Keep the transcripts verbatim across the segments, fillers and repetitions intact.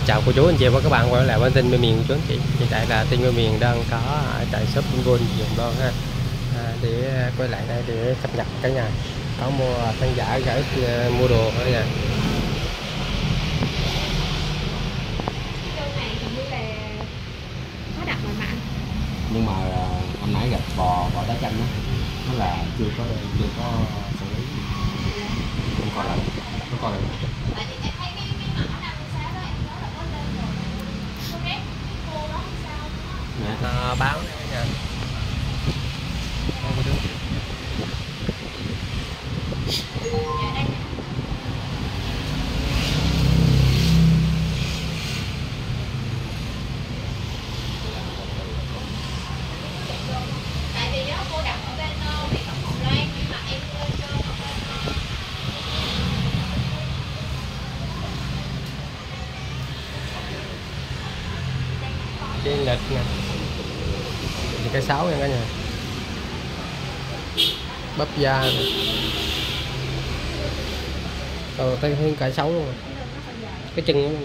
chào cô chú anh chị và các bạn quay lại bên Tinh Mê Miền chú anh chị. Hiện tại là Tinh Mê Miền đang có ở tại shop Vinvon Dòng Loan ha, à, để quay lại đây để cập nhật cả nhà có mua khán giả gửi mua đồ cả nhà. Nhưng mà hôm nãy gặp bò bò đá chanh đó, nó là chưa có chưa có xử lý, không coi lại, không coi lại. À, báo này nha. Cái lịch nè, cái sáu nha cả nhà, bắp da nè, ờ tay thêm cả sáu luôn, cái chân luôn.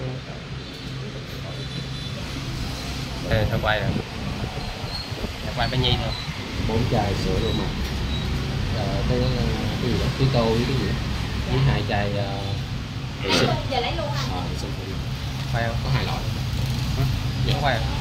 Nè thằng quay nè, thằng quay bên nhi thôi, Bốn chai sữa luôn mà, à, cái cái gì đó, tí tô với cái gì đó, với hai chai vệ sinh. Giờ lấy luôn anh. À, vệ sinh quay không? có hai loại. Vẫn quay à?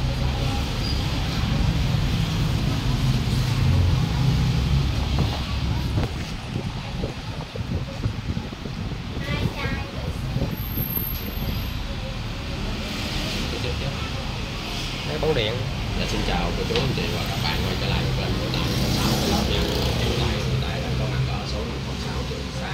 Cái bóng điện. Dạ, xin chào cô chú anh chị và các bạn quay trở lại kênh của Tài không sáu Vlog nha. Hiện tại hiện tại đang có mặt ở số năm không sáu Trường Sa.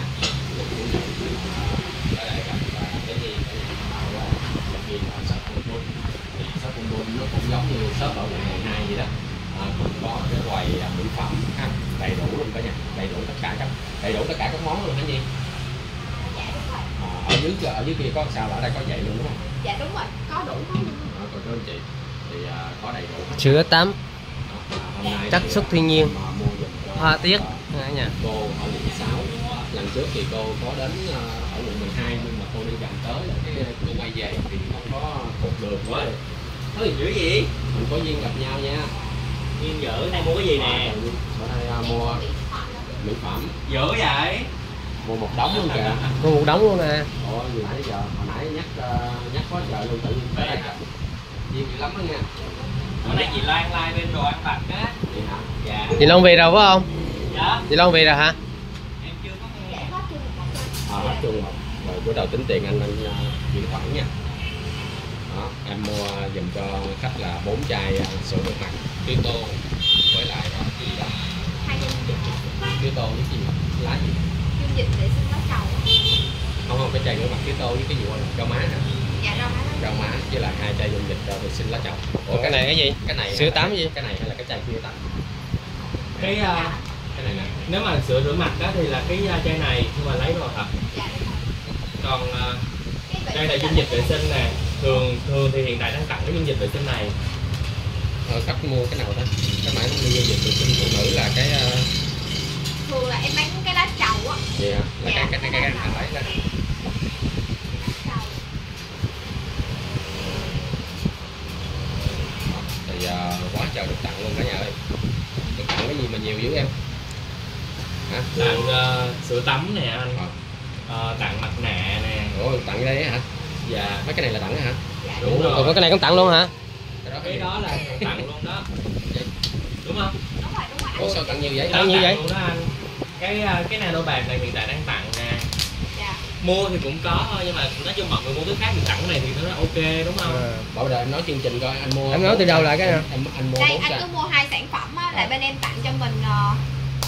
Ở đây gặp cái gì cái nhà bảo là một gì ở shop Vinvon. Thì shop Vinvon nó cũng giống như shop ở quận mười hai vậy đó. À, cũng có cái quầy mỹ phẩm ha, đầy đủ luôn cả nhà, đầy đủ tất cả các đầy đủ tất cả các món luôn hả Nhi? À, ở dưới ở dưới kia có sao ở đây có vậy luôn đúng không? Dạ đúng rồi, có đủ hết luôn. À, cô chú anh chị thì uh, có đầy đủ Sữa tắm uh, chất xuất thiên nhiên, hoa tiết uh, nha. cô ở quận sáu. Lần trước thì cô có đến uh, ở quận mười hai nhưng mà cô đi gần tới là cái cô quay về thì không có cột đường quá. Ôi dữ gì? Mình có duyên gặp nhau nha. Duyên dữ, đây mua cái gì nè? Ở đây uh, mua mỹ phẩm. Dữ vậy? Mua một đống luôn kìa. Mua một đống luôn nè. Ủa gì nãy giờ hồi nãy nhắc uh, nhắc quá trời luôn, tự nhiên tới đây duyên dữ lắm đó nha. Ở đây chị Loan like bên đồ ăn vặt á. Vậy hả? Dạ. Chị Long về rồi phải không? Dạ. Chị Long về rồi hả? Em chưa có nghe. À, hết chung rồi. Rồi bữa đầu tính tiền anh lên uh, chuyển khoản nha. Đó, em mua dùm cho khách là bốn chai uh, sữa rửa mặt tía tô với lại uh, cái gì đó. Hai dung dịch. Tía tô với cái gì? Lá gì? Dung dịch vệ sinh lá trầu. Không không, cái chai rửa mặt tía tô với cái gì quên rồi, rau má hả? Dạ rau má. Rau má với lại hai chai dung dịch uh, vệ sinh lá trầu. Ủa cái này cái gì? Cái này Sữa tắm gì? Cái này hay là cái chai kia ta? Cái uh, Cái này nè. nếu mà sữa rửa mặt đó thì là cái uh, chai này nhưng mà lấy rồi hả? Dạ. Còn uh, đây là dung dịch vệ sinh nè. Thường thường thì hiện tại đang tặng cái dung dịch vệ sinh này. Ờ, khách mua cái nào ta? Cái mãi nó mua dung dịch vệ sinh phụ nữ là cái uh... thường là em bán cái lá trầu á. gì hả? Là Dạ, cái cái cái cái anh lấy ra. Thì uh, quá trời được tặng luôn cả nhà ơi. Được tặng cái gì mà nhiều dữ em? Hả? Tặng uh, sữa tắm nè anh. Ờ. Uh, tặng mặt nạ nè. Ủa tặng cái đấy hả? Dạ. Mấy cái này là tặng hả? Dạ. Đúng rồi. Ủa cái này cũng tặng luôn hả? Cái đó, Cái đó là tặng luôn đó. Đúng không? Đúng rồi, đúng rồi. ủa sao tặng nhiều vậy? Tặng như vậy? Luôn đó anh. Cái cái nano bạc này hiện tại đang tặng nè. Dạ. Mua thì cũng có thôi nhưng mà nói chung mọi người mua thứ khác thì tặng cái này thì nó ok đúng không? À. Bảo đời em nói chương trình coi anh mua. Em nói từ đầu lại cái nào? Em anh mua Đây bốn anh chai. cứ mua hai sản phẩm á, là À. bên em tặng cho mình uh,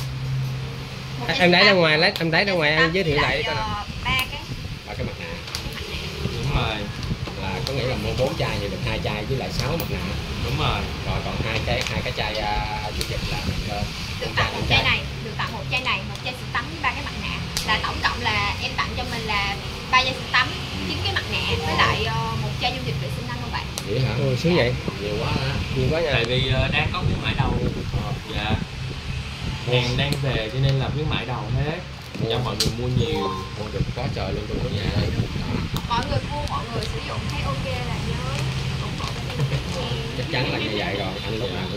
Em đẩy ra ngoài lấy em đẩy ra ngoài em giới thiệu lại coi nào. ba cái Ba cái mặt nạ. Đúng rồi. Là có nghĩa là mua bốn chai thì được hai chai với lại sáu mặt nạ. Đúng rồi. Rồi còn hai cái hai cái chai uh, dung dịch là được, uh, được tặng một chai này, được tặng một chai này, một chai sữa tắm với ba cái mặt nạ. Là tổng cộng là em tặng cho mình là ba chai sữa tắm, chín cái mặt nạ với lại uh, một chai dung dịch vệ sinh nano bạc. Vậy hả? Ôi sướng vậy. Nhiều quá ha. Nhiều quá nha. Tại vì uh, đang có khuyến mãi đầu. Ờ. Dạ. Hàng đang về cho nên là khuyến mãi đầu hết. Mua. Cho mọi người mua nhiều. Mua được quá trời luôn trong cái nhà đây. Mọi người mua, mọi người sử dụng thấy ok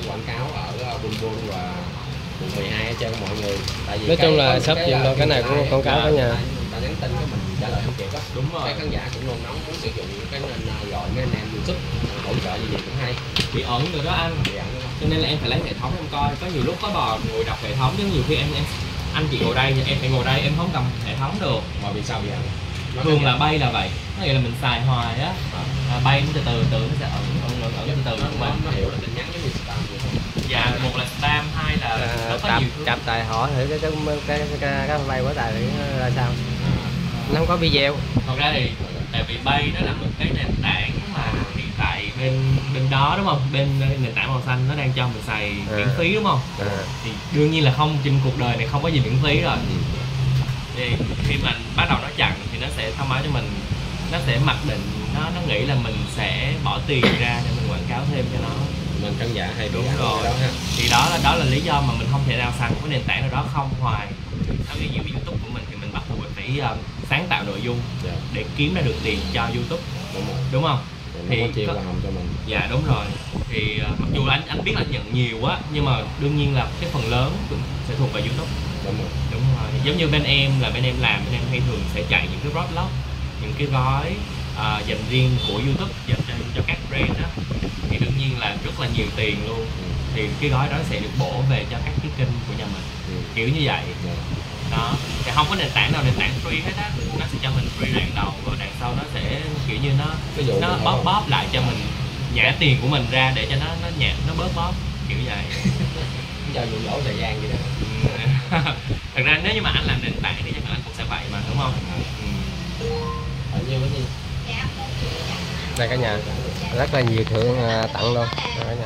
quảng cáo ở Bun Bun và quận mười hai cho mọi người. Tại vì nói chung cái, là shop cái, chuyện cái, đâu cái này cũng quảng cáo cả nhà. ta nhắn tin cái mình trả lời không kịp á. Đúng rồi. Cái khán giả cũng nôn nóng muốn sử dụng cái nên gọi mấy anh em YouTube hỗ trợ gì gì cũng hay. Bị ẩn rồi đó anh. Bị ẩn đúng không? Cho nên là em phải lấy hệ thống em coi. Có nhiều lúc có bò ngồi đọc hệ thống chứ nhiều khi em, em anh chị ngồi đây em phải ngồi đây em không cầm hệ thống được. Mà vì sao bị ẩn? Thường là bay là vậy, có nghĩa là mình xài hoài á, à, bay nó từ từ từ nó sẽ ẩn ẩn ẩn, ẩn từ từ của mình. Nó hiểu là tin nhắn giống như spam vậy không? Dạ, một là spam, hai là À, nó có cặp nhiều thứ. cặp tài hỏi thử cái cái cái cái cái bay của tài là sao, nó không có video. Thật ra thì tại vì bay nó là một cái nền tảng mà hiện tại bên bên đó đúng không, bên nền tảng màu xanh nó đang cho mình xài À. miễn phí đúng không, À. thì đương nhiên là không, trên cuộc đời này không có gì miễn phí rồi. Thì khi mà bắt đầu nó chặn thì nó sẽ thông báo cho mình, nó sẽ mặc định, nó nó nghĩ là mình sẽ bỏ tiền ra để mình quảng cáo thêm cho nó. Mình khán giả hay bị Đúng ẩn rồi. đó ha. Thì đó là đó là lý do mà mình không thể nào săn một cái nền tảng nào đó không hoài. Ở ví dụ YouTube của mình thì mình bắt buộc phải uh, sáng tạo nội dung Dạ, để kiếm ra được tiền cho YouTube, đúng rồi. đúng không? Rồi Thì nó có chia có- hoa hồng cho mình. Dạ đúng rồi. Thì uh, mặc dù là anh anh biết là anh nhận nhiều á, nhưng mà đương nhiên là cái phần lớn cũng sẽ thuộc về YouTube. Đúng rồi. Đúng rồi. Giống như bên em là bên em làm, bên em hay thường sẽ chạy những cái roadblock, những cái gói uh, dành riêng của YouTube dành cho, cho các brand đó, thì đương nhiên là rất là nhiều tiền luôn. Thì cái gói đó sẽ được bổ về cho các cái kênh của nhà mình, Ừ. kiểu như vậy. Dạ. Đó, thì không có nền tảng nào nền tảng free hết á, nó sẽ cho mình free đoạn đầu, rồi đoạn sau nó sẽ kiểu như nó Ví dụ nó như bóp thôi. bóp lại cho mình, nhả tiền của mình ra để cho nó nó nhả nó bớt bóp, kiểu vậy. Cho dụ dỗ thời gian vậy đó. Ừ. Thật ra nếu như mà anh làm nền tảng thì chắc là anh cũng sẽ vậy mà, đúng không? Ừ. Ở nhiêu cái gì? Đây cả nhà, rất là nhiều thưởng à, tặng luôn. Đây cả nhà.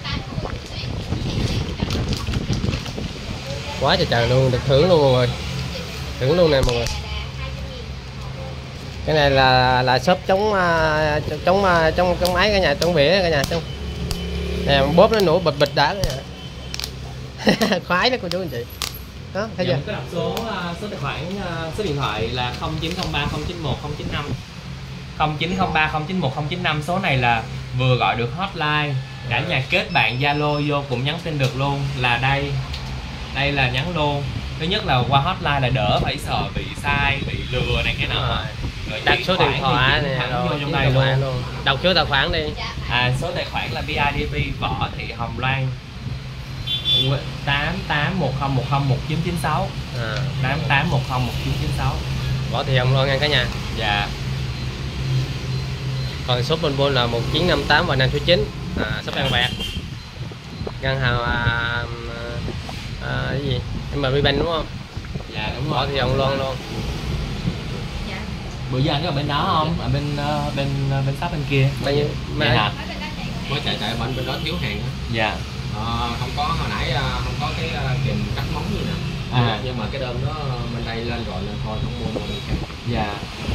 Quá trời trời luôn, được thưởng luôn mọi người, thưởng luôn nè mọi người. Cái này là là shop chống à, chống à, chống chống máy cả nhà, chống vỉa cả nhà, chống nè, bóp nó nổ bịch bịch đã cả nhà. Khoái đó cô chú anh chị. Đó, thấy Dạ, chưa? mình có đặt số uh, số tài khoản, uh, số điện thoại là không chín không ba không chín một không chín năm không chín không ba không chín một không chín năm. Số này là vừa gọi được hotline, cả nhà kết bạn Zalo vô cũng nhắn tin được luôn, là đây đây là nhắn luôn. Thứ nhất là qua hotline là đỡ phải sợ bị sai, bị lừa này cái nọ. Rồi Đặt chuyển số điện khoản thì thoại chuyển nè, thẳng rồi vô chuyển trong tài đây khoản luôn. luôn. Đọc số tài khoản đi. À, số tài khoản là bê i đê pê Võ Thị Hồng Loan tám tám một không một không một chín chín sáu À, tám tám một không một chín chín sáu. Võ Thị Hồng luôn nha cả nhà. Dạ. Còn shop Bun Bun là một chín năm tám và năm số chín. À, shop An Bạc. Ngân hàng à, à, cái gì? em bê Bank đúng không? Dạ đúng Võ rồi. Thị Hồng luôn luôn. Bữa giờ anh có ở bên đó không? Ở bên uh, bên uh, bên shop bên kia. Bao nhiêu? Dạ hả? Mới chạy chạy bên bên đó thiếu hàng á. Dạ. Ờ, không có hồi nãy à, không có cái à, kìm cắt móng gì nè. À. Nhưng mà cái đơn đó bên đây lên rồi nên thôi không mua mua bên khác. Dạ.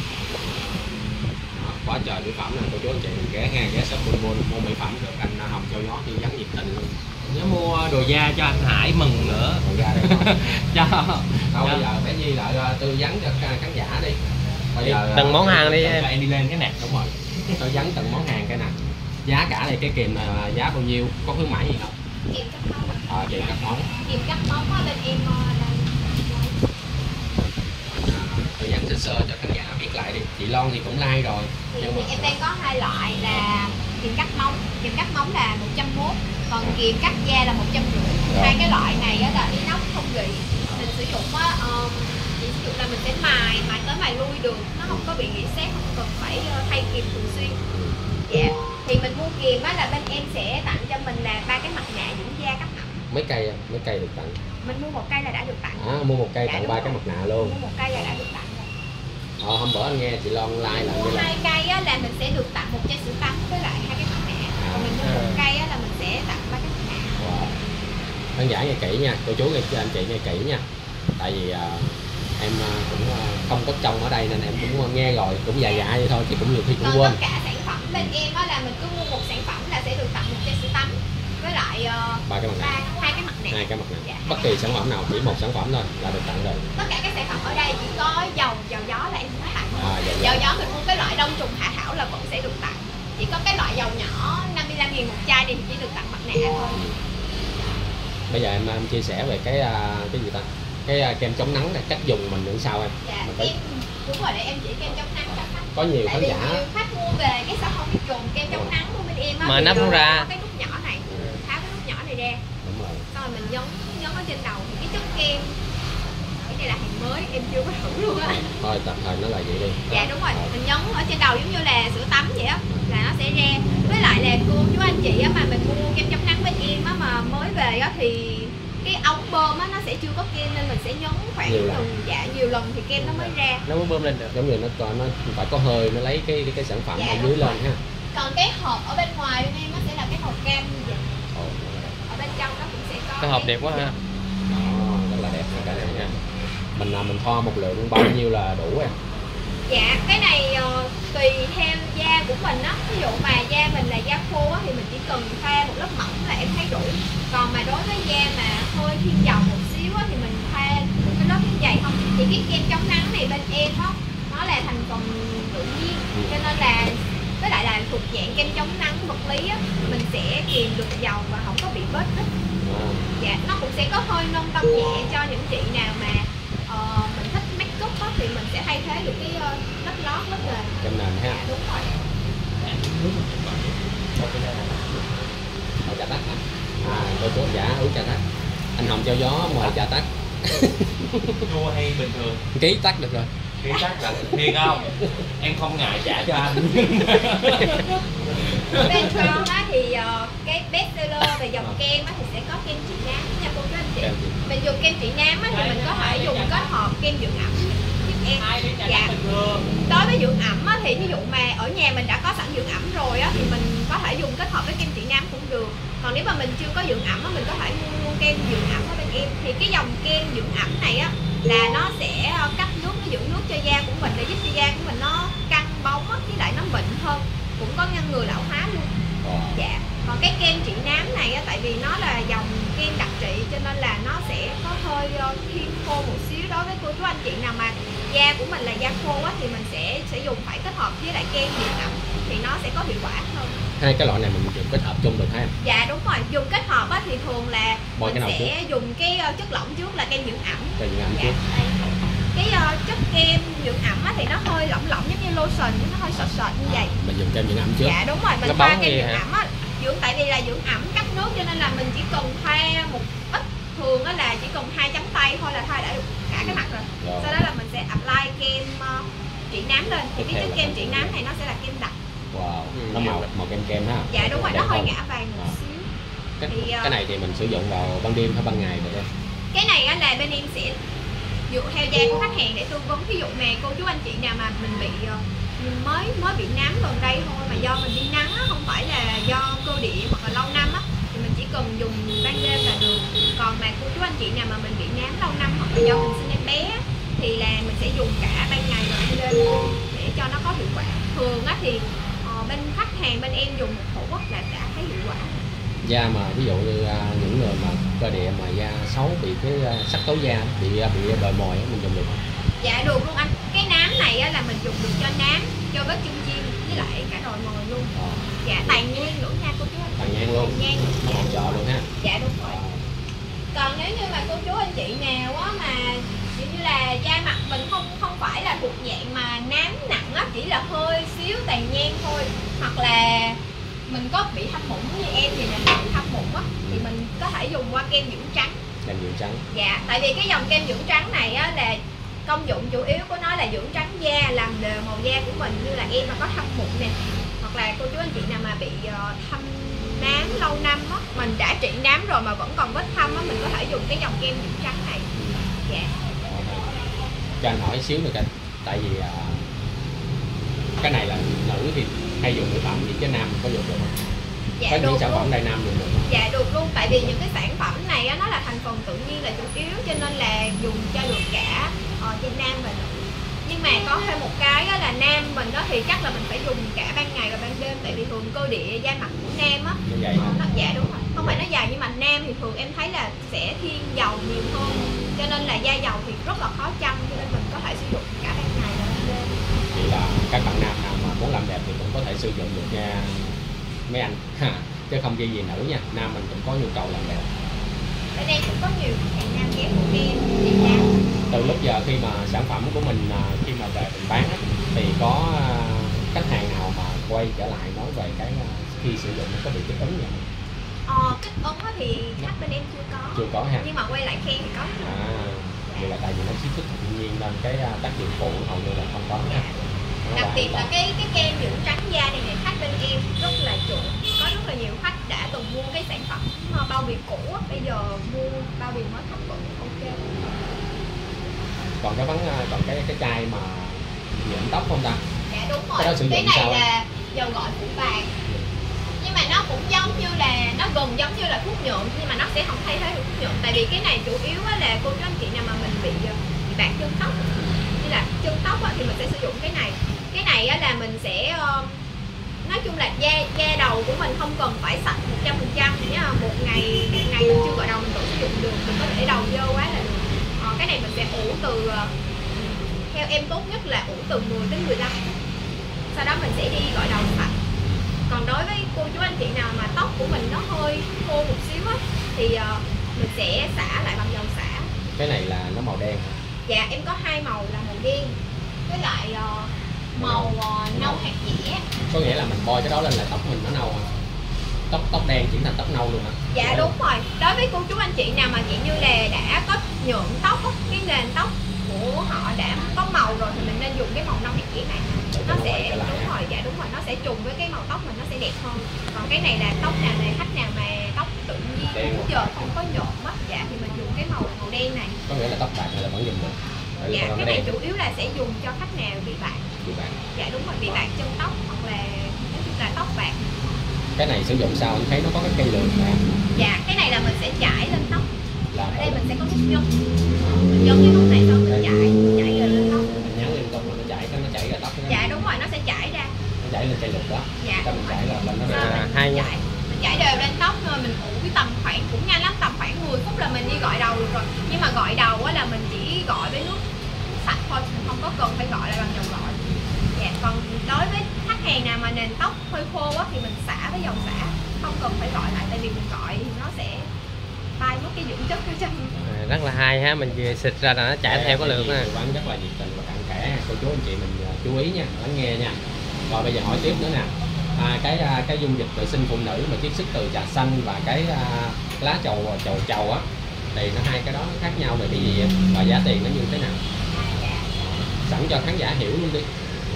Đó, quá trời mỹ phẩm nè cô chú anh chị, ghé ngang ghé shop Bun Bun mua mỹ phẩm được anh Hồng Châu Gió tư vấn nhiệt tình luôn. Nhớ mua đồ da cho anh Hải mừng nữa. Còn ra đây thôi. Cho. Thôi bây giờ bé Nhi lại à, tư vấn cho khán khán giả đi. Bây giờ Từng món hàng đi Cho em. em đi lên cái nè. đúng rồi, tư vấn từng món hàng cái nè. Giá cả này cái kìm này là giá bao nhiêu, có khuyến mãi gì không? Kiềm cắt móng. Ờ, kìm cắt móng. Kiềm cắt móng á, bên em ờ, đang Tư vấn sơ sơ cho khán giả biết lại đi. Chị Loan thì cũng like rồi. thì, Nhưng thì mà em đang có hai loại là kiềm cắt móng. Kiềm cắt móng là một trăm mốt, còn kiềm cắt da là một trăm rưỡi. Rồi. Hai cái loại này á là inox không gỉ. Mình sử dụng á, um, mình sử dụng là mình sẽ mài mài tới mài lui được, nó không có bị rỉ sét, không cần phải ờ, thay kiềm thường xuyên. Dạ. Thì mình mua kiềm á là bên em sẽ tặng cho mình là ba cái mặt nạ dưỡng da cắt mặt. mấy cây mấy cây được tặng. Mình mua một cây là đã được tặng. À, mua một cây Dạ, tặng đúng ba rồi. cái mặt nạ luôn. Mua một cây là đã được tặng rồi. Ờ, hôm bữa anh nghe chị Loan like là Mua như là hai cây á là mình sẽ được tặng một chai sữa tắm với lại hai cái mặt nạ. Còn mình mua một cây á là mình sẽ tặng ba cái mặt nạ. wow. Khán giả nghe kỹ nha, cô chú nghe anh chị nghe kỹ nha. Tại vì à, em à, cũng à, không có trông ở đây nên em cũng nghe rồi, cũng dài dài vậy thôi chứ cũng nhiều khi cũng Còn quên. tất cả sản phẩm bên em á là mình cứ mua một sản phẩm là sẽ được tặng một chai sữa tắm với lại uh, Ba cái mặt ba nạ, hai cái mặt nạ. hai cái mặt nạ. Dạ. Bất kỳ sản phẩm nào chỉ một sản phẩm thôi là được tặng rồi. Tất cả các sản phẩm ở đây chỉ có dầu dầu gió là em không có tặng. À, dạ, dạ. Dầu gió mình mua cái loại đông trùng hạ thảo là vẫn sẽ được tặng. Chỉ có cái loại dầu nhỏ năm mươi lăm nghìn một chai thì chỉ được tặng mặt nạ thôi. Bây giờ em, em chia sẻ về cái cái gì ta, cái kem chống nắng này, cách dùng mình như sao em? Dạ, Mình phải... em đúng rồi, để em chỉ kem chống nắng cho khách. Có nhiều Tại khán vì giả nhiều khách mua về cái sao không biết dùng kem chống nắng của bên em á, Mà nắp không ra. có cái nút nhỏ này, tháo cái nút nhỏ này ra, Đúng rồi. xong rồi mình nhấn nhấn ở trên đầu thì cái chất kem, cái này là hàng mới em chưa có thử luôn á. Thôi tạm thời nó là vậy đi. Dạ đúng rồi, mình nhấn ở trên đầu giống như là sữa tắm vậy á, là nó sẽ ra. Với lại là cô chú anh chị á, mà mình mua kem chống nắng bên em á mà mới về á thì cái ống bơm á nó sẽ chưa có kem, nên mình sẽ nhấn khoảng Nhiều lần. từng dạ nhiều lần thì kem nó mới ra. Nó mới bơm lên được. Giống như nó nó phải có hơi, nó lấy cái cái, cái sản phẩm Dạ, ở đúng dưới rồi. lên ha. Còn cái hộp ở bên ngoài bên em nó sẽ là cái hộp cam như vậy. Ồ, Ở bên trong nó cũng sẽ có Cái hộp đẹp quá ha. đó, rất là đẹp nha cái này nha. Mình là mình thoa một lượng bao nhiêu là đủ em? Dạ, cái này uh, tùy theo da của mình á. Ví dụ mà da mình là da khô á thì mình chỉ cần thoa một lớp mỏng là em thấy đủ. Còn mà đối với da mà hơi thiên dầu một xíu á thì mình thoa một cái lớp dày không. Thì cái kem chống nắng này bên em á, nó là thành phần tự nhiên, cho nên là với lại là thuộc dạng kem chống nắng vật lý á, mình sẽ kiềm được dầu và không có bị bết thích. À. Dạ, nó cũng sẽ có hơi nâng tâm nhẹ cho những chị nào mà uh, mình thích make up á, thì mình sẽ thay thế được cái uh, lớp lót, lớp nền. Kem nền ha. Dạ, đúng rồi. Mời trà tắc hả? À, cô chú giả uống trà tắc. Anh Hồng Treo Gió mời trà tắc. Chua hay bình thường? Ký tắc được rồi. Ký tắc là thiệt không? Em không ngại trả cho anh. Bên Crown á thì uh, cái best seller về dòng kem á thì sẽ có kem trị nám nha cô chú anh chị. Mình dùng kem trị nám á thì mình có thể dùng kết hợp kem dưỡng ẩm giúp em. Dạ. Đối với dưỡng ẩm á thì ví dụ mà ở nhà mình đã có sẵn dưỡng ẩm rồi á thì mình có thể dùng kết hợp với kem trị nám cũng được. Còn nếu mà mình chưa có dưỡng ẩm á, mình có thể mua luôn kem dưỡng ẩm ở bên em. Thì cái dòng kem dưỡng ẩm này á là nó sẽ cắt nước, nó giữ nước cho da của mình để giúp cho da của mình nó căng bóng á, với lại nó mịn hơn, cũng có ngăn ngừa lão hóa luôn. Dạ. Còn cái kem trị nám này á, tại vì nó là dòng kem đặc trị cho nên là nó sẽ có hơi uh, thiên khô một xíu. Đối với cô chú anh chị nào mà da của mình là da khô á thì mình sẽ sẽ dùng phải kết hợp với lại kem dưỡng ẩm thì nó sẽ có hiệu quả hơn. Hai cái loại này mình dùng kết hợp chung được ha em? Dạ đúng rồi, dùng kết hợp á thì thường là Bỏ mình cái nào sẽ dùng cái uh, chất lỏng trước là kem dưỡng ẩm. Kem dưỡng ẩm Dạ, trước. đây. Cái uh, chất kem dưỡng ẩm á thì nó hơi lỏng lỏng giống như lotion, nó hơi sệt sệt như vậy. À, mình dùng kem dưỡng ẩm trước. Dạ đúng rồi, mình Nó thoa bóng kem gì dưỡng hả? ẩm á, dưỡng tại vì là dưỡng ẩm cắt nước cho nên là mình chỉ cần thoa một ít, thường á là chỉ cần hai chấm tay thôi là thoa đã được cả cái mặt rồi. Rồi. Sau đó là mình sẽ apply kem uh, trị nám lên. Thì Tiếp cái theo chất là kem kem trị trị nám nám. này nó sẽ là kem đặc. Wow, Ừ, nó màu màu kem kem ha. Dạ đúng rồi, nó Đẹp hơi hơn. ngã vàng một À. xíu. Cái, Thì, uh, cái này thì mình sử dụng vào ban đêm hay ban ngày được em? Cái này á là bên em sẽ dựa theo da của khách hàng để tư vấn. Ví dụ mà cô chú anh chị nào mà mình bị uh, mình mới mới bị nám gần đây thôi, mà do mình đi nắng á, không phải là do cơ địa hoặc là lâu năm á, thì mình chỉ cần dùng ban đêm là được. Còn mà cô chú anh chị nào mà mình bị nám lâu năm hoặc là do mình sinh em bé á, thì là mình sẽ dùng cả ban ngày và ban đêm để cho nó có hiệu quả. Thường á thì uh, bên khách hàng bên em dùng một thủ quốc là đã thấy hiệu quả. Da mà ví dụ như uh, những người mà cơ địa mà da xấu, bị cái uh, sắc tố da, bị uh, bị đồi mồi á, mình dùng được không? Dạ được luôn anh. Cái nám này á, là mình dùng được cho nám, cho vết chân chim với lại cả đồi mồi luôn. Ờ. Dạ tàn nhang nữa nha cô chú anh. Tàn nhang luôn. Tàn nhang. Nó hỗ trợ luôn ha. Dạ đúng rồi. Còn nếu như mà cô chú anh chị nào á mà ví dụ như là da mặt mình không không phải là thuộc dạng mà nám nặng á, chỉ là hơi xíu tàn nhang thôi, hoặc là mình có bị thâm mụn như em thì là bị thâm mụn á, thì mình có thể dùng qua kem dưỡng trắng. Kem dưỡng trắng. Dạ, tại vì cái dòng kem dưỡng trắng này á là công dụng chủ yếu của nó là dưỡng trắng da, làm đều màu da của mình. Như là em mà có thâm mụn nè, hoặc là cô chú anh chị nào mà bị uh, thâm nám lâu năm á, mình đã trị nám rồi mà vẫn còn vết thâm á, mình có thể dùng cái dòng kem dưỡng trắng này. Dạ. Cho anh hỏi xíu nữa kìa, tại vì uh, cái này là nữ thì hay dùng mỹ phẩm gì chứ nam có dùng được không? Dạ Có được những sản luôn. phẩm đây nam dùng được không? Dạ được luôn, tại vì những cái sản phẩm này á, nó là thành phần tự nhiên là chủ yếu, cho nên là dùng cho được cả uh, cho nam và nữ. Nhưng mà có thêm một cái á, là nam mình đó thì chắc là mình phải dùng cả ban ngày và ban đêm, tại vì thường cơ địa da mặt của nam á Nó dày hả? nó, dạ đúng rồi, không phải nó dài, nhưng mà nam thì thường em thấy là sẽ thiên dầu nhiều hơn, cho nên là da dầu thì rất là khó chăm, cho nên mình có thể sử dụng cả ban ngày và ban đêm. Vậy là các bạn nam nào mà muốn làm đẹp thì cũng có thể sử dụng được nha mấy anh ha, chứ không chỉ gì nữ nha, nam mình cũng có nhu cầu làm đẹp. bên em cũng có nhiều hàng nam ghép của em Việt Nam. Từ lúc giờ khi mà sản phẩm của mình à, khi mà về mình bán á, thì có à, khách hàng nào mà quay trở lại nói về cái à, khi sử dụng nó có bị kích ứng gì không? Ờ, kích ứng á thì khách bên em chưa có. Chưa có ha. Nhưng mà quay lại khen thì có. À, vậy là tại vì nó chiết xuất tự nhiên nên cái à, tác dụng phụ hầu như là không có ha. Nó Đặc biệt là an toàn. cái cái kem dưỡng trắng da này này khách bên em rất là chuộng. Có rất là nhiều khách đã từng mua cái sản phẩm ờ, bao bì cũ á, bây giờ mua bao bì mới khách vẫn ok. Còn cái vấn à, còn cái cái chai mà nhuộm tóc không ta? Dạ đúng rồi. Cái đó sử dụng Cái này sao là dầu gội phủ bạc. Nhưng mà nó cũng giống như là nó gần giống như là thuốc nhuộm nhưng mà nó sẽ không thay thế được thuốc nhuộm. Tại vì cái này chủ yếu á là cô chú anh chị nào mà mình bị ờ, bị bạc chân tóc như là chân tóc á, thì mình sẽ sử dụng cái này. Cái này á là mình sẽ ờ, nói chung là da da đầu của mình không cần phải sạch một trăm phần trăm nhé. Một ngày một ngày mình chưa gội đầu mình vẫn sử dụng được, mình có để đầu dơ quá là được. Ờ, cái này mình sẽ ủ từ ờ, theo em tốt nhất là ủ từ mười đến mười lăm phút. Sau đó mình sẽ đi gội đầu sạch. Còn đối với cô chú anh chị nào mà tóc của mình nó hơi khô một xíu á thì uh, mình sẽ xả lại bằng dầu xả. Cái này là nó màu đen hả? Dạ em có hai màu là màu đen với lại uh, màu uh, nâu hạt dẻ. Có nghĩa là mình bôi cái đó lên là tóc mình nó nâu hả? Tóc tóc đen chuyển thành tóc nâu luôn hả? Dạ đúng rồi. Đối với cô chú anh chị nào mà kiểu như là đã có nhuộm tóc á, cái nền tóc của họ đã có màu rồi thì mình nên dùng cái màu nâu hạt dẻ này. Nó sẽ đúng rồi, dạ đúng rồi, nó sẽ trùng với cái màu tóc mình, nó sẽ đẹp hơn. Còn cái này là tóc nào này khách nào mà tóc tự nhiên trước giờ không có nhuộm á, dạ thì mình dùng cái màu màu đen này. Có nghĩa là tóc bạc này là vẫn dùng được. Đấy, Dạ cái cái này đen. chủ yếu là sẽ dùng cho khách nào bị bạc. Bị bạc. Dạ đúng rồi, bị bạc chân tóc hoặc là nói chung là tóc bạc. Cái này sử dụng sao anh thấy nó có cái cây lược nè. Dạ cái này là mình sẽ chải lên tóc. Là Ở đây mình sẽ có nút nhấn. Mình nhấn cái nút này xong mình chải, chải rồi lên tóc. mình nhấn liên tục mà nó chảy cái nó chảy ra tóc nó. Dạ đúng rồi, nó sẽ chảy ra. Nó chảy lên cây lược đó. Dạ. Cái mình chảy là lên nó Rồi, ra. mình hay nha. chải, mình chải đều lên tóc thôi, mình ủ cái tầm khoảng cũng nhanh lắm, tầm khoảng mười phút là mình đi gội đầu được rồi. Nhưng mà gội đầu á là mình chỉ gội với nước sạch thôi, mình không có cần phải gội lại bằng dầu gội. Dạ, còn đối với khách hàng nào mà nền tóc hơi khô á thì mình xả với dầu xả, không cần phải gội lại, tại vì mình gội thì nó sẽ bay mất cái dưỡng chất ở trong. À, rất là hay ha, mình vừa xịt ra là nó chạy theo cái lượt ha. ha. Quán rất là nhiệt tình và cặn kẽ, cô chú anh chị mình uh, chú ý nha, lắng nghe nha. Rồi bây giờ hỏi tiếp nữa nè. À, cái uh, cái dung dịch vệ sinh phụ nữ mà chiết xuất từ trà xanh và cái uh, lá trầu trầu trầu á, thì nó hai cái đó nó khác nhau về cái gì và giá tiền nó như thế nào? Sẵn cho khán giả hiểu luôn đi.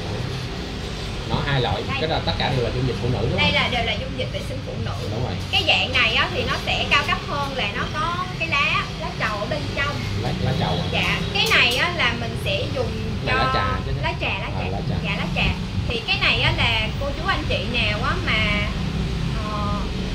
Nó hai loại, Đây. cái đó tất cả đều là dung dịch phụ nữ đúng Đây không? là đều là dung dịch vệ sinh phụ nữ. Đúng rồi. Cái dạng này á thì nó sẽ cao cấp hơn là nó có cái lá lá trầu ở bên trong. Lá, lá trầu à? Dạ, cái này á là mình sẽ dùng cho Là lá trà chứ. lá trà, lá trà. À, lá trà. Dạ lá trà. Thì cái này á là cô chú anh chị nào á mà ờ,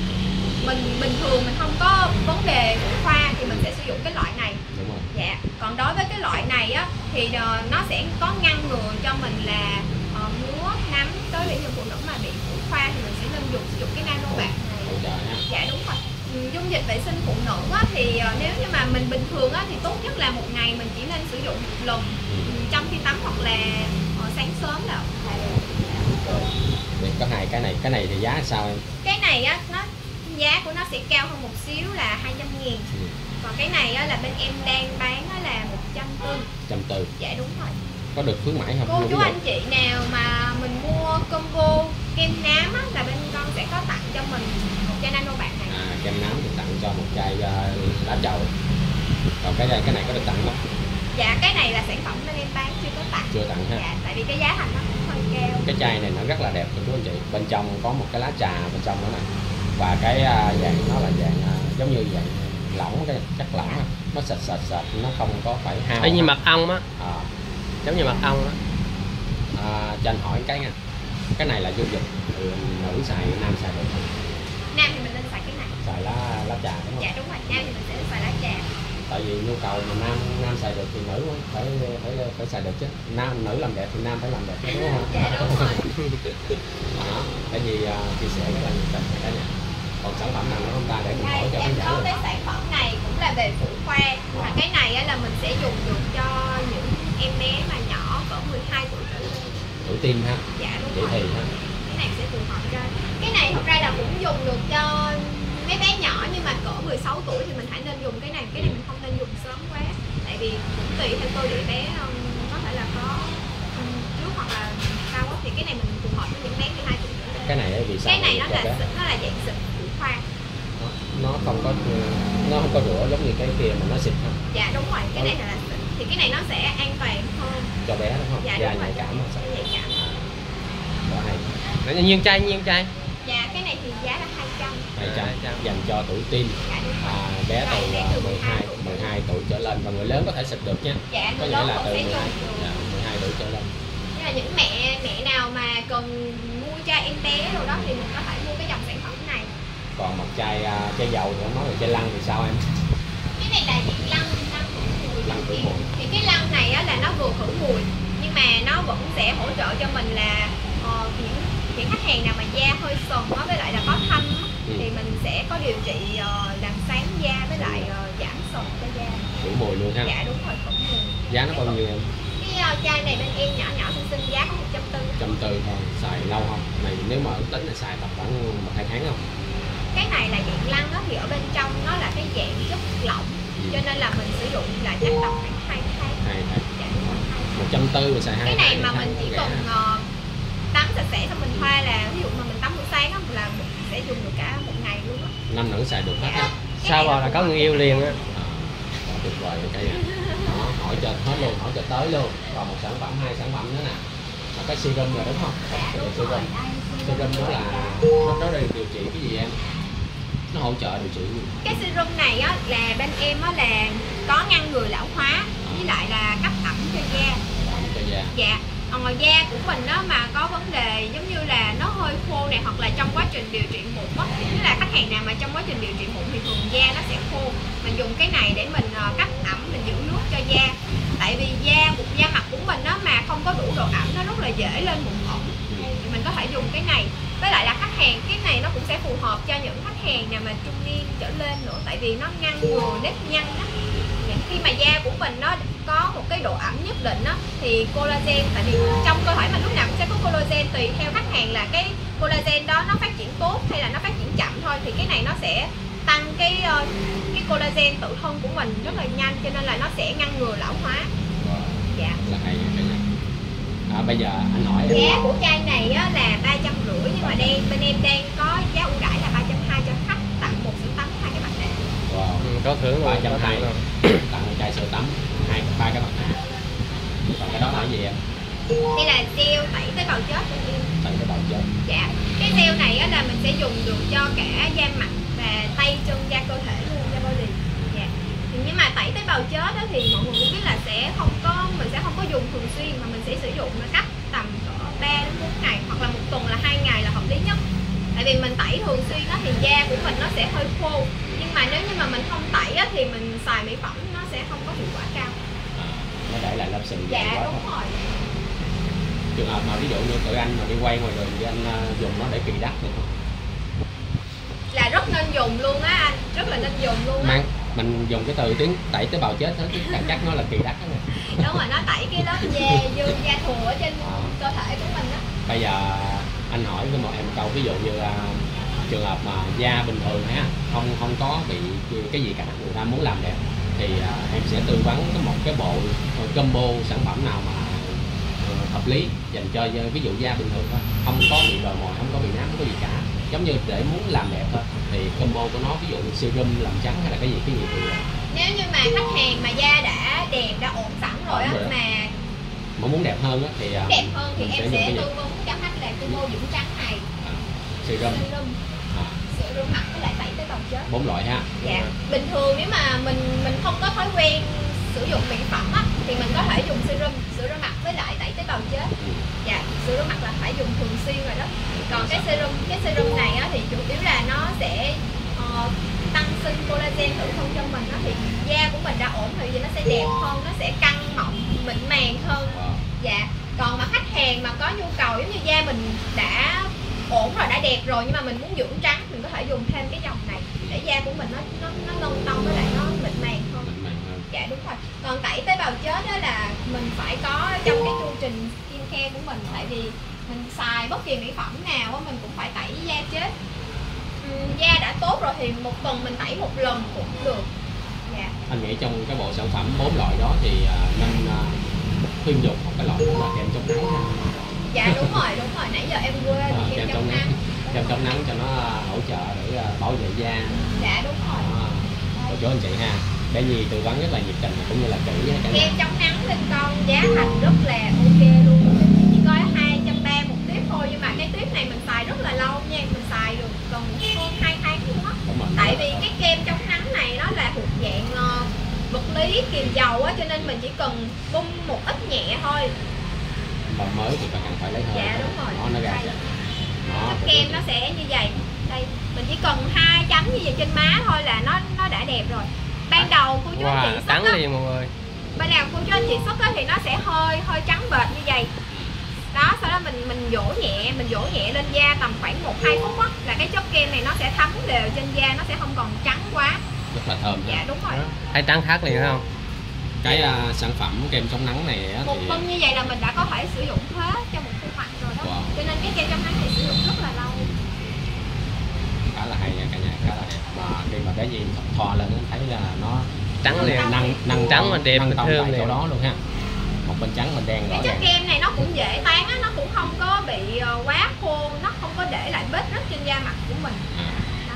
mình bình thường mình không có vấn đề phụ khoa thì mình sẽ sử dụng cái loại này. Đúng rồi. Dạ. Còn đối với cái loại này á thì uh, nó sẽ có ngăn ngừa cho mình là uh, ngứa, nấm. Đối với những phụ nữ mà bị phụ khoa thì mình sẽ nên dùng sử dụng cái nano bạc này. Hỗ trợ ha. Dạ đúng rồi. Ừ, dung dịch vệ sinh phụ nữ á, thì uh, nếu như mà mình bình thường á, thì tốt nhất là một ngày mình chỉ nên sử dụng một lần Ừ. trong khi tắm hoặc là uh, sáng sớm là là được. Rồi. Vậy có hai cái này, cái này thì giá sao em? Cái này á nó giá của nó sẽ cao hơn một xíu là hai trăm nghìn. Ừ. Còn cái này á, là bên em đang bán á, là một trăm tư. Trăm tư. Dạ đúng rồi. Có được khuyến mãi không? Cô Ví chú dụ- anh chị nào mà mình mua combo kem nám á, là bên con sẽ có tặng cho mình một chai nano bạc này. À, kem nám thì tặng cho một chai uh, lá trầu. Còn cái này cái này có được tặng không? Dạ cái này là sản phẩm bên em bán chưa có tặng. Chưa tặng ha. Dạ tại vì cái giá thành nó cũng hơi cao. Cái chai này nó rất là đẹp cô chú anh chị. Bên trong có một cái lá trà bên trong nữa này. Và cái uh, dạng nó là dạng uh, giống như dạng lỏng, cái chất lỏng á. Nó sệt sệt sệt, nó không có phải hao. Y như mật ong á, À, giống như mật ong á. à, cho anh hỏi cái nha. Cái này là dung dịch ừ, nữ xài, nam xài được không? Nam thì mình nên xài cái này. Xài lá lá trà đúng không? Dạ đúng rồi, nam thì mình sẽ xài lá trà. Tại vì nhu cầu mà nam nam xài được thì nữ phải phải phải xài được chứ. Nam nữ làm đẹp thì nam phải làm đẹp chứ, đúng không? Dạ đúng rồi. Đó, cái gì uh, chia sẻ rất là nhiệt tình cả nhà. Còn sản phẩm nào nữa không ta để mình hỏi Đây cho em khán giả có luôn. cái sản phẩm này cũng là về phụ khoa. Mà cái này á, là mình sẽ dùng được cho những em bé mà nhỏ cỡ mười hai tuổi trở lên. Tuổi tim ha, Dạ đúng chị rồi. thì ha. Cái này sẽ phù hợp cho. Cái này thật ra là cũng dùng được cho mấy mấy bé nhỏ nhưng mà cỡ mười sáu tuổi thì mình hãy nên dùng cái này, cái này mình không nên dùng sớm quá, tại vì cũng tùy theo cơ địa bé, um, có thể là có um, trước hoặc là cao á, thì cái này mình phù hợp với những bé mười hai tuổi trở lên. Cái này vì sao Cái này nó cho là bé? xịt, nó là dạng xịt phụ khoa. nó, nó không có nó không có rửa giống như cái kia mà nó xịt không? Dạ đúng rồi, cái này là xịt thì cái này nó sẽ an toàn hơn Cho bé đúng không? dạ, Da đúng nhạy rồi, cảm mà sao? nhạy cảm. Đó hay. Đấy, nhiên chai nhiên chai Dạ cái này thì giá là hai trăm. hai trăm hai trăm. dành cho tuổi teen, Dạ đúng rồi. à, bé Rồi, từ bé à, từ mười hai tuổi trở lên và người lớn có thể xịt được nha. Dạ Có người nghĩa lớn là cũng từ sẽ mười hai, dùng được. dạ, mười hai tuổi trở lên. Như là những mẹ mẹ nào mà cần mua cho em bé rồi đó thì mình có thể mua cái dòng sản phẩm này. Còn một chai à, chai dầu nữa, nói về chai lăn thì sao em? Cái này là dạng lăn lăn khử mùi. Lăn khử Thì- mùi. Thì cái lăn này á, là nó vừa khử mùi nhưng mà nó vẫn sẽ hỗ trợ cho mình là ờ, những những khách hàng nào mà da hơi sần á với lại là có thâm á, Ừ. thì mình sẽ có điều trị ờ, làm sáng da với lại ờ, giảm sần cho da. Khử mùi luôn ha. Dạ đúng rồi, khử mùi. Giá nó bao nhiêu em? Cái ờ, chai này bên em nhỏ nhỏ xinh xinh giá có một trăm tư mươi. Trăm tư thôi. Xài lâu không? Này nếu mà ước tính là xài tầm khoảng một hai tháng không? Cái này là dạng lăn á, thì ở bên trong nó là cái dạng chất lỏng Ừ. cho nên là mình sử dụng là chắc tầm khoảng hai tháng. Hai tháng. Dạ, đúng rồi, hai tháng. Một trăm tư mà xài hai Cái tháng. này mà thì mình thấy chỉ rẻ. cần ờ, tắm sạch sẽ xong mình thoa là ví dụ mà mình tắm buổi sáng á là mình sẽ dùng được cả một ngày luôn á. Năm nữa xài được hết ha. Cái sau này rồi là có người yêu liền á. À, quá tuyệt vời cái này. Đó, hỏi cho hết luôn, hỏi cho tới luôn. Còn một sản phẩm, hai sản phẩm nữa nè. Là cái serum rồi đúng không? Dạ Cái đúng serum. rồi. Serum đó là nó đó là điều trị cái gì em? Nó hỗ trợ điều trị gì? Cái serum này á là bên em á là có ngăn ngừa lão hóa với lại là cấp ẩm cho da. Cho da. Dạ, còn da của mình đó mà có vấn đề giống như là nó hơi khô này hoặc là trong quá trình điều trị mụn á, tức là khách hàng nào mà trong quá trình điều trị mụn thì thường da nó sẽ khô. Mình dùng cái này để mình uh, cấp ẩm, mình giữ nước cho da. Tại vì da của da mặt của mình đó mà không có đủ độ ẩm nó rất là dễ lên mụn ẩn. Thì mình có thể dùng cái này. Với lại là khách hàng cái này nó cũng sẽ phù hợp cho những khách hàng nào mà trung niên trở lên nữa, tại vì nó ngăn ngừa nếp nhăn á. Khi mà da của mình nó có một cái độ ẩm nhất định á thì collagen, tại vì trong cơ thể mình lúc nào cũng sẽ có collagen, tùy theo khách hàng là cái collagen đó nó phát triển tốt hay là nó phát triển chậm thôi, thì cái này nó sẽ tăng cái uh, cái collagen tự thân của mình rất là nhanh, cho nên là nó sẽ ngăn ngừa lão hóa. Dạ. Là hay cái này. À, bây giờ anh hỏi em. Giá của chai này á, là ba trăm rưỡi nhưng mà đang bên em đang có giá ưu đãi là ba trăm hai cho khách tặng một sữa tắm hai cái mặt nạ. Wow. Ừ, có thưởng ba luôn, trăm có hai thưởng luôn. tặng một chai sữa tắm, hai ba cái mặt nạ. Còn cái đó là cái gì em? Đây là gel tẩy tế bào chết bên em. Tặng cái đầu chết. Dạ, cái gel này á, là mình sẽ dùng được cho cả da mặt và tay chân, da cơ thể luôn, da body. Dạ. Thì nhưng mà tẩy tế bào chết á, thì mọi người cũng biết là sẽ không có mình sẽ không có dùng thường xuyên mà mình sẽ sử dụng nó cách tầm cỡ ba đến bốn ngày hoặc là một tuần là hai ngày là hợp lý nhất. Tại vì mình tẩy thường xuyên á, thì da của mình nó sẽ hơi khô. Nhưng mà nếu như mà mình không tẩy á, thì mình xài mỹ phẩm nó sẽ không có hiệu quả cao. À, nó để lại lớp sừng dày Dạ quá đúng thôi. rồi. Trường hợp mà ví dụ như tụi anh mà đi quay ngoài đường thì anh uh, dùng nó để kỳ đắt được không? Là rất nên dùng luôn á anh, rất là nên dùng luôn á. Mang mình dùng cái từ tiếng tẩy tế bào chết hết, cái cảm giác nó là kỳ đắt đó nè. Đúng rồi, nó tẩy cái lớp da dư da thừa ở trên cơ thể của mình đó. Bây giờ anh hỏi với một em câu, ví dụ như là trường hợp mà da bình thường ha, không không có bị cái gì cả, người ta muốn làm đẹp thì uh, em sẽ tư vấn có một cái bộ uh, combo sản phẩm nào mà uh, hợp lý dành cho ví dụ da bình thường thôi, không có bị đòi mồi, không có bị nám, không có gì cả, giống như để muốn làm đẹp thôi, thì combo của nó ví dụ như serum làm trắng hay là cái gì cái gì thì Nếu như mà khách hàng mà da đã đẹp, đã ổn sẵn rồi á, Ổn rồi. mà mà muốn đẹp hơn á thì uh, đẹp hơn thì mình em dùng sẽ cái gì? tư vấn cho khách là combo dưỡng trắng này, À, serum serum, à, sữa rửa mặt với lại tẩy tế bào chết. bốn loại ha. Dạ. Bình thường nếu mà mình mình không có thói quen sử dụng mỹ phẩm á, thì mình có thể dùng serum, sữa rửa mặt với lại tẩy tế bào chết. Ừ. Dạ, sữa rửa mặt là phải dùng thường xuyên rồi đó. Còn cái serum, cái serum này á, thì chủ yếu là nó sẽ uh, tăng sinh collagen tự thân cho mình á, thì da của mình đã ổn thì nó sẽ đẹp hơn, nó sẽ căng mọng, mịn màng hơn. Wow. Dạ. Còn mà khách hàng mà có nhu cầu giống như da mình đã ổn rồi, đã đẹp rồi nhưng mà mình muốn dưỡng trắng, mình có thể dùng thêm cái dòng này để da của mình nó nó nó ngân tông với lại nó mịn màng hơn. Mịn màng hơn. Dạ đúng rồi. Còn tẩy tế bào chết đó là mình phải có trong cái chu trình skincare của mình, tại vì mình xài bất kỳ mỹ phẩm nào á, mình cũng phải tẩy da chết. Uhm, da đã tốt rồi thì một tuần mình tẩy một lần cũng được. Dạ. Anh nghĩ trong cái bộ sản phẩm bốn loại đó thì uh, nên uh, khuyên dùng một cái loại là kem chống nắng ha. Dạ đúng rồi, đúng rồi, nãy giờ em quên À, kem, kem chống chống nắng. nắng, kem chống nắng cho nó hỗ trợ để uh, bảo vệ da. Dạ đúng rồi. À, cô chú anh chị ha, để gì tư vấn rất là nhiệt tình cũng như là kỹ ha cả nhà. Kem chống nắng bên con giá thành rất là ok luôn, chỉ có hai trăm ba một tiếp thôi, nhưng mà cái tiếp này mình xài rất là lâu nha, mình xài được gần hơn hai tháng luôn á. Tại vì cái kem chống nắng này nó là thuộc dạng uh, vật lý kiềm dầu á, cho nên mình chỉ cần bung một ít nhẹ thôi. Mà mới thì cần phải lấy hơi. Dạ đúng rồi. Nó nó ra vậy. Nó kem nó sẽ như vậy. Đây, mình chỉ cần hai chấm như vậy trên má thôi là nó nó đã đẹp rồi. Ban đầu cô chú anh chị trắng á, liền mọi người. ban đầu cô chú anh chị xức á thì nó sẽ hơi hơi trắng bệt như vậy. Đó, sau đó mình mình dỗ nhẹ, mình dỗ nhẹ lên da tầm khoảng một hai phút á là cái chất kem này nó sẽ thấm đều trên da, nó sẽ không còn trắng quá. rất là thơm. Dạ đúng rồi. Thấy trắng khác liền phải không? Cái uh, sản phẩm kem chống nắng này á, Một thì phân như vậy là mình đã có thể sử dụng hết cho một khuôn mặt rồi đó. Wow. Cho nên cái kem chống nắng này sử dụng rất là lâu. khá là hay nha cả nhà, khá là đẹp. Mà khi mà cái gì thò lên thấy là nó Trắng liền, năng năng trắng mà đẹp, năng tông thơm tại liền. chỗ đó luôn ha. Một bên trắng bên đen rõ Cái chất ràng. kem này nó cũng dễ tán á, nó cũng không có bị quá khô, nó không có để lại vết rứt trên da mặt của mình. À.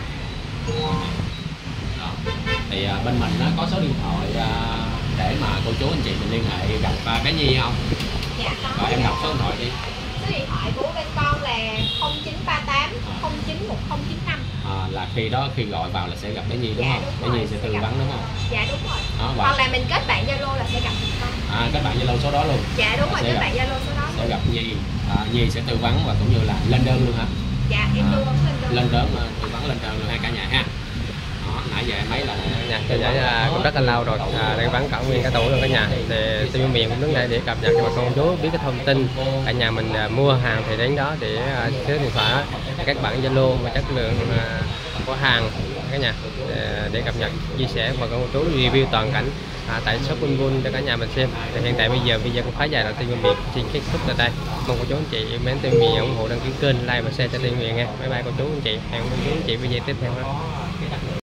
Đó. Thì uh, bên mình nó có số điện thoại uh, để mà cô chú anh chị mình liên hệ gặp uh, cái gì không? Dạ có. Rồi em đọc số điện thoại đi. Số điện thoại của bên con là không chín ba tám không chín một không chín năm. À, là khi đó khi gọi vào là sẽ gặp cái gì đúng Dạ, không? đúng Cái rồi, gì sẽ sẽ tư gặp. vấn đúng không? Dạ đúng rồi. Đó, Hoặc là mình kết bạn Zalo là sẽ gặp được con. à, các bạn Zalo số đó luôn. Dạ đúng rồi, Sẽ kết gặp. bạn Zalo số đó. Sẽ gặp Nhi, à, Nhi sẽ tư vấn và cũng như là lên đơn luôn hả? Dạ em À, tư vấn lên đơn. Lên đơn tư vấn lên đơn luôn ha cả nhà ha. Đó, nãy giờ em mấy là Nhà tôi giải là cũng rất là lâu rồi, à, đang bán cả nguyên cả tủ luôn cả nhà. Thì tôi miền cũng đứng đây để cập nhật cho bà con chú biết cái thông tin cả nhà mình à, mua hàng thì đến đó để à, số điện thoại các bạn Zalo và chất lượng à, của hàng cả nhà để, để cập nhật chia sẻ và con chú review toàn cảnh à, tại shop Bun Bun cho cả nhà mình xem. Thì hiện tại bây giờ video cũng khá dài rồi, Tây Miền xin kết thúc tại đây. Mong cô chú anh chị mến Tây Miền ủng hộ đăng ký kênh, like và share cho Tây Miền nha. Bye bye cô chú anh chị, hẹn cô chú anh chị video tiếp theo.